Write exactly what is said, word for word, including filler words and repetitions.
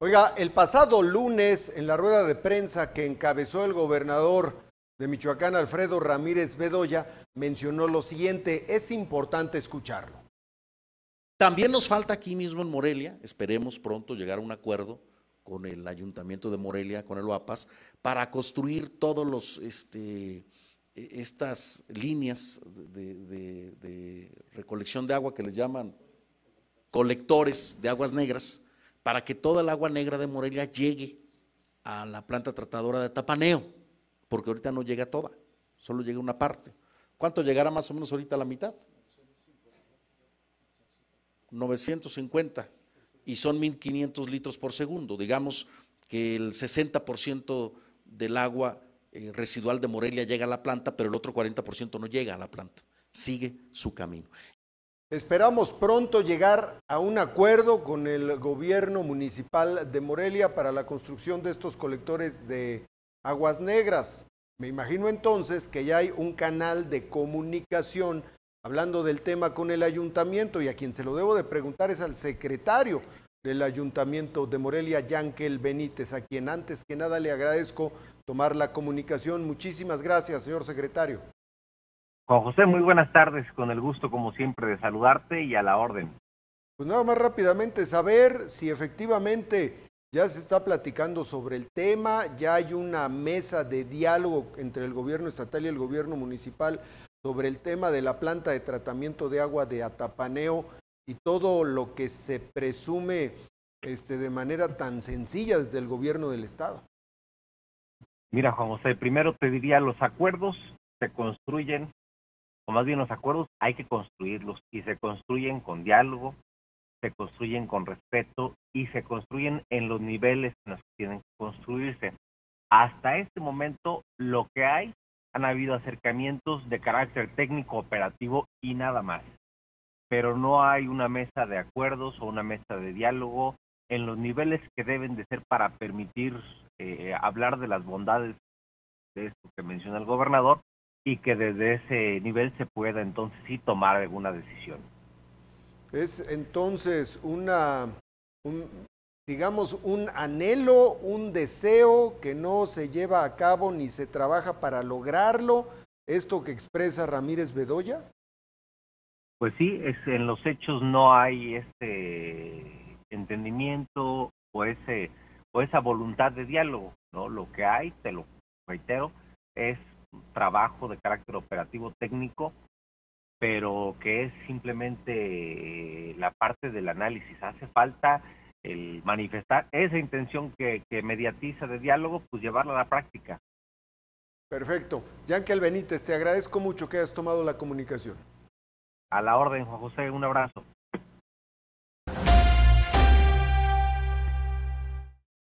Oiga, el pasado lunes, en la rueda de prensa que encabezó el gobernador de Michoacán, Alfredo Ramírez Bedoya, mencionó lo siguiente, es importante escucharlo. También nos falta aquí mismo en Morelia, esperemos pronto llegar a un acuerdo con el Ayuntamiento de Morelia, con el UAPAS, para construir todos los, este, estas líneas de, de, de recolección de agua que les llaman colectores de aguas negras, para que toda el agua negra de Morelia llegue a la planta tratadora de Tapaneo, porque ahorita no llega toda, solo llega una parte. ¿Cuánto llegará más o menos ahorita a la mitad? novecientos cincuenta, y son mil quinientos litros por segundo. Digamos que el sesenta por ciento del agua eh, residual de Morelia llega a la planta, pero el otro cuarenta por ciento no llega a la planta, sigue su camino. Esperamos pronto llegar a un acuerdo con el gobierno municipal de Morelia para la construcción de estos colectores de aguas negras. Me imagino entonces que ya hay un canal de comunicación hablando del tema con el ayuntamiento, y a quien se lo debo de preguntar es al secretario del ayuntamiento de Morelia, Yankel Benítez, a quien antes que nada le agradezco tomar la comunicación. Muchísimas gracias, señor secretario. Juan José, muy buenas tardes, con el gusto como siempre de saludarte y a la orden. Pues nada más rápidamente saber si efectivamente ya se está platicando sobre el tema, ya hay una mesa de diálogo entre el gobierno estatal y el gobierno municipal sobre el tema de la planta de tratamiento de agua de Atapaneo y todo lo que se presume este, de manera tan sencilla desde el gobierno del estado. Mira, Juan José, primero te diría, los acuerdos se construyen, o más bien los acuerdos hay que construirlos, y se construyen con diálogo, se construyen con respeto y se construyen en los niveles en los que tienen que construirse. Hasta este momento lo que hay, han habido acercamientos de carácter técnico operativo y nada más, pero no hay una mesa de acuerdos o una mesa de diálogo en los niveles que deben de ser para permitir eh, hablar de las bondades de esto que menciona el gobernador, y que desde ese nivel se pueda entonces sí tomar alguna decisión. Es entonces una, un, digamos, un anhelo, un deseo que no se lleva a cabo ni se trabaja para lograrlo, esto que expresa Ramírez Bedoya. Pues sí, es, en los hechos no hay ese entendimiento o ese o esa voluntad de diálogo, ¿no? Lo que hay, te lo reitero, es trabajo de carácter operativo técnico, pero que es simplemente la parte del análisis. Hace falta el manifestar esa intención que, que mediatiza de diálogo, pues llevarla a la práctica. Perfecto. Yankel Benítez, te agradezco mucho que hayas tomado la comunicación. A la orden, Juan José, un abrazo.